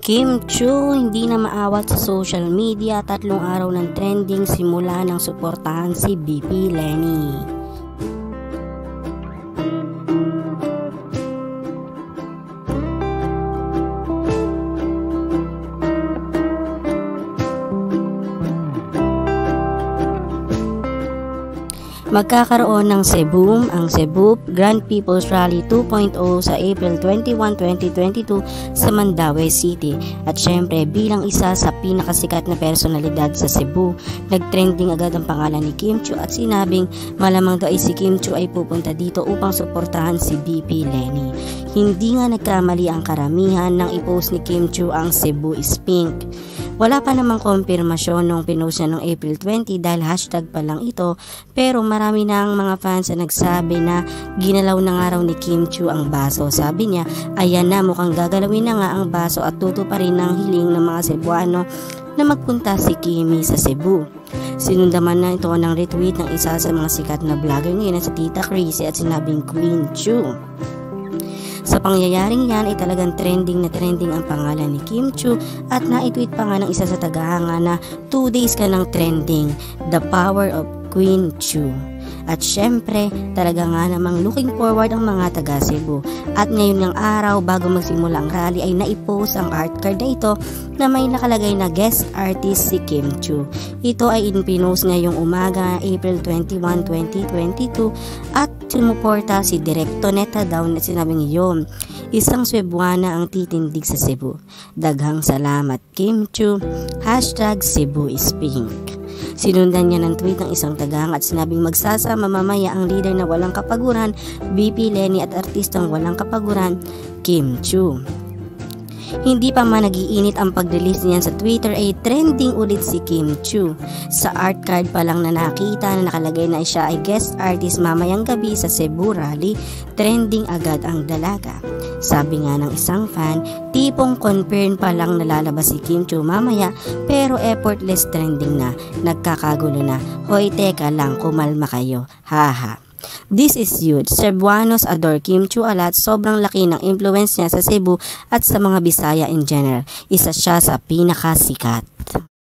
Kim Chiu hindi na maawat sa social media, 3 araw ng trending simula ng suportahan si BP Lenny. Magkakaroon ng Cebu, ang Cebu Grand People's Rally 2.0 sa April 21, 2022 sa Mandaue City. At syempre bilang isa sa pinakasikat na personalidad sa Cebu, nagtrending agad ang pangalan ni Kim Chiu at sinabing malamang daw ay si Kim Chiu ay pupunta dito upang suportahan si BP Lenny. Hindi nga nagkamali ang karamihan nang i-post ni Kim Chiu ang Cebu is Pink. Wala pa namang konfirmasyon nung pinost niya noong April 20 dahil hashtag pa lang ito, pero marami na ang mga fans na nagsabi na ginalaw na nga raw ni Kim Chiu ang baso. Sabi niya, ayan na, mukhang gagalawin na nga ang baso at tutuparin ng hiling ng mga Cebuano na magpunta si Kimi sa Cebu. Sinundaman na ito ng retweet ng isa sa mga sikat na vlogger ngayon na si Tita Crazy at sinabing Queen Chiu. Sa pangyayaring yan ay talagang trending na trending ang pangalan ni Kim Chiu at na-tweet pa nga ng isa sa tagahanga na 2 days ka ng trending, the power of Queen Chiu. At syempre, talaga nga namang looking forward ang mga taga Cebu. At ngayon ng araw bago magsimula ang rally ay naipost ang art card na ito na may nakalagay na guest artist si Kim Chiu. Ito ay pinost ngayong umaga, April 21, 2022 at sumuporta si Direk Tonetta daw na sinabing iyon. Isang Cebuana ang titindig sa Cebu. Daghang salamat Kim Chiu, hashtag Cebu is Pink. Sinundan niya ng tweet ng isang tagahanga at sinabing magsasama mamaya ang leader na walang kapaguran, BP Lenny at artistang walang kapaguran, Kim Chiu. Hindi pa man nag-iinit ang pag-release niyan sa Twitter ay trending ulit si Kim Chiu. Sa art card pa lang na nakita na nakalagay na siya ay guest artist mamayang gabi sa Cebu Rally, trending agad ang dalaga. Sabi nga ng isang fan, tipong confirm pa lang nalalabas si Kim Chiu mamaya pero effortless trending na, nagkakagulo na. Hoy teka lang, kumalma kayo, haha. This is huge. Cebuanos adore Kim Chiu a lot. Sobrang laki ng influence niya sa Cebu at sa mga Bisaya in general. Isa siya sa pinakasikat.